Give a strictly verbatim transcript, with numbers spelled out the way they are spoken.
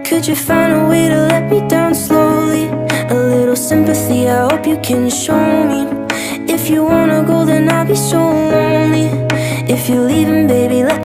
Could you find a way to let me down slowly? A little sympathy, I hope you can show me. If you wanna go, then I'll be so lonely. If you're leaving, baby,